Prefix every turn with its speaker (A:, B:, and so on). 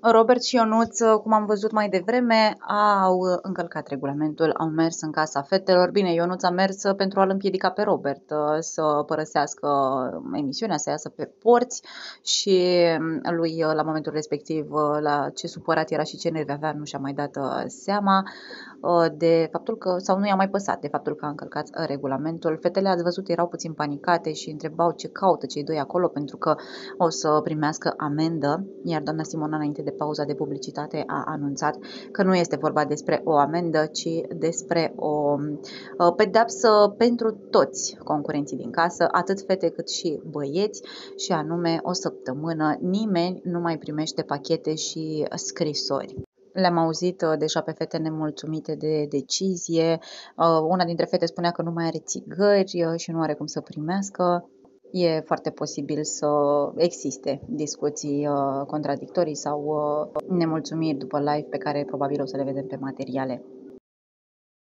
A: Robert și Ionuț, cum am văzut mai devreme, au încălcat regulamentul, au mers în casa fetelor. Bine, Ionuț a mers pentru a-l împiedica pe Robert să părăsească emisiunea, să iasă pe porți și lui, la momentul respectiv, la ce supărat era și ce nervi avea, nu și-a mai dat seama de faptul că, sau nu i-a mai păsat de faptul că a încălcat regulamentul. Fetele, ați văzut, erau puțin panicate și întrebau ce caută cei doi acolo, pentru că o să primească amendă, iar doamna Simona, înainte de pauza de publicitate, a anunțat că nu este vorba despre o amendă, ci despre o pedeapsă pentru toți concurenții din casă, atât fete cât și băieți, și anume o săptămână nimeni nu mai primește pachete și scrisori. Le-am auzit deja pe fete nemulțumite de decizie. Una dintre fete spunea că nu mai are țigări și nu are cum să primească. E foarte posibil să existe discuții contradictorii sau nemulțumiri după live pe care probabil o să le vedem pe materiale.